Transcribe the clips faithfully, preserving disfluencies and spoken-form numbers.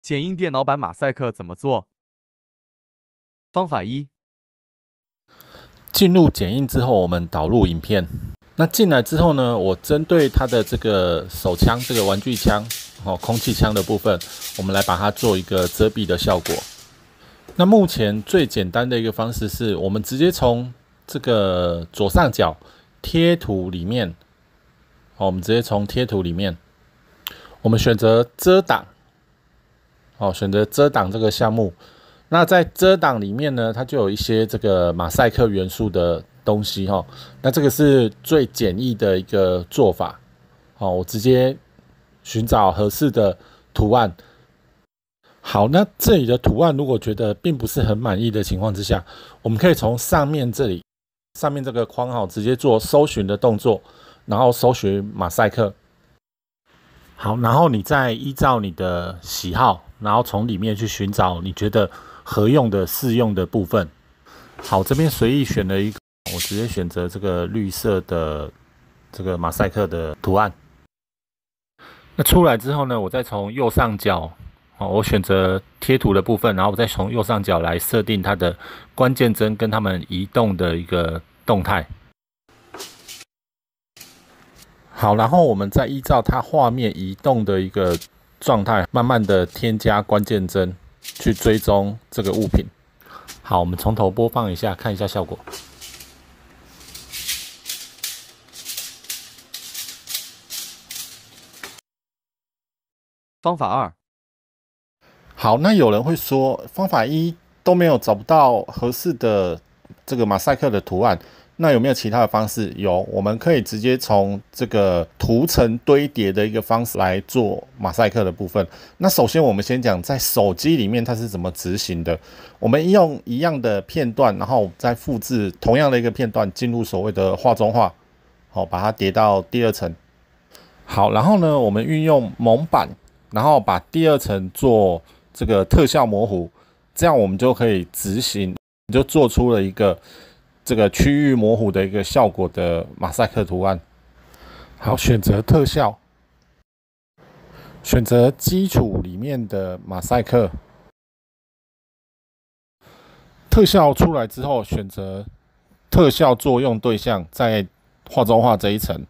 剪映电脑版马赛克怎么做？方法一： 进入剪映之后，我们导入影片。那进来之后呢，我针对它的这个手枪、这个玩具枪、哦空气枪的部分，我们来把它做一个遮蔽的效果。那目前最简单的一个方式是，我们直接从这个左上角贴图里面，哦，我们直接从贴图里面，我们选择遮挡，哦，选择遮挡这个项目。那在遮挡里面呢，它就有一些这个马赛克元素的东西哈。那这个是最简易的一个做法。好，我直接寻找合适的图案。好，那这里的图案如果觉得并不是很满意的情况之下，我们可以从上面这里，上面这个框号直接做搜寻的动作，然后搜寻马赛克。好，然后你再依照你的喜好，然后从里面去寻找你觉得合用的适用的部分。好，这边随意选了一个，我直接选择这个绿色的这个马赛克的图案。那出来之后呢，我再从右上角，哦，我选择贴图的部分，然后我再从右上角来设定它的关键帧跟它们移动的一个动态。好，然后我们再依照它画面移动的一个状态，慢慢的添加关键帧，去追踪这个物品。好，我们从头播放一下，看一下效果。 方法二： 好，那有人会说，方法一都没有找不到合适的这个马赛克的图案，那有没有其他的方式？有，我们可以直接从这个图层堆叠的一个方式来做马赛克的部分。那首先我们先讲在手机里面它是怎么执行的。我们用一样的片段，然后再复制同样的一个片段进入所谓的画中画，好，把它叠到第二层。好，然后呢，我们运用蒙版，然后把第二层做这个特效模糊，这样我们就可以执行，就做出了一个这个区域模糊的一个效果的马赛克图案。好，选择特效，选择基础里面的马赛克。特效出来之后，选择特效作用对象，在画中画这一层。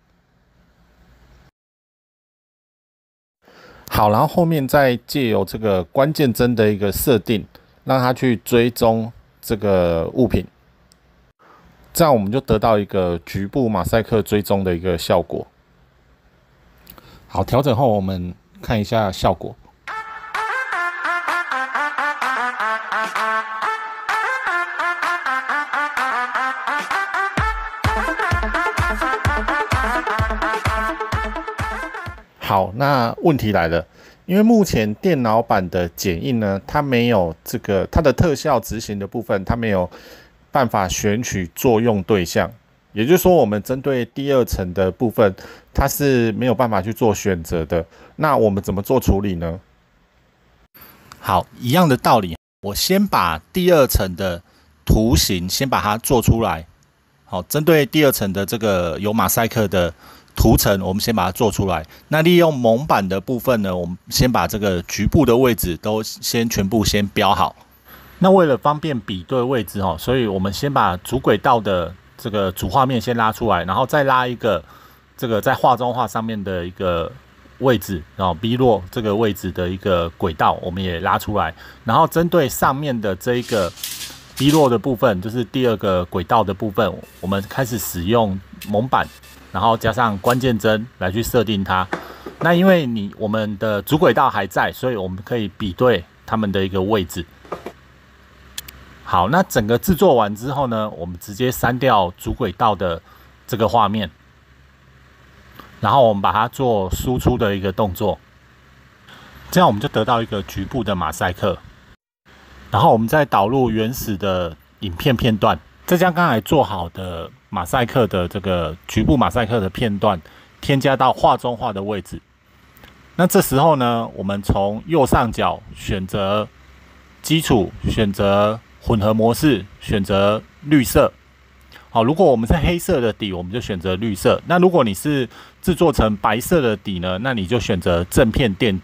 好，然后后面再借由这个关键帧的一个设定，让它去追踪这个物品，这样我们就得到一个局部马赛克追踪的一个效果。好，调整后我们看一下效果。好，那问题来了，因为目前电脑版的剪映呢，它没有这个它的特效执行的部分，它没有办法选取作用对象，也就是说，我们针对第二层的部分，它是没有办法去做选择的。那我们怎么做处理呢？好，一样的道理，我先把第二层的图形先把它做出来。好，针对第二层的这个有马赛克的图层，我们先把它做出来。那利用蒙版的部分呢，我们先把这个局部的位置都先全部先标好。那为了方便比对位置哦，所以我们先把主轨道的这个主画面先拉出来，然后再拉一个这个在画中画上面的一个位置，然后 B 落这个位置的一个轨道，我们也拉出来。然后针对上面的这一个 B 落的部分，就是第二个轨道的部分，我们开始使用蒙版，然后加上关键帧来去设定它。那因为你我们的主轨道还在，所以我们可以比对它们的一个位置。好，那整个制作完之后呢，我们直接删掉主轨道的这个画面，然后我们把它做输出的一个动作，这样我们就得到一个局部的马赛克。然后我们再导入原始的影片片段，再将刚才做好的马赛克的这个局部马赛克的片段添加到画中画的位置。那这时候呢，我们从右上角选择基础，选择混合模式，选择绿色。好，如果我们是黑色的底，我们就选择绿色。那如果你是制作成白色的底呢，那你就选择正片垫底。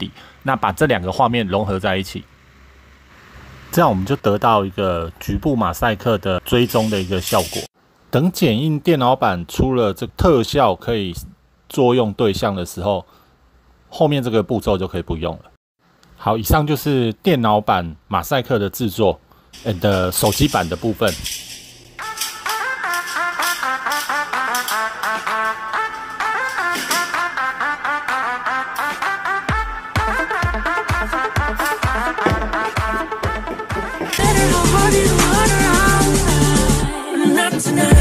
那把这两个画面融合在一起，这样我们就得到一个局部马赛克的追踪的一个效果。等剪映电脑版出了这特效可以作用对象的时候，后面这个步骤就可以不用了。好，以上就是电脑版马赛克的制作的手机版的部分。 Better how hard you run around. Not tonight.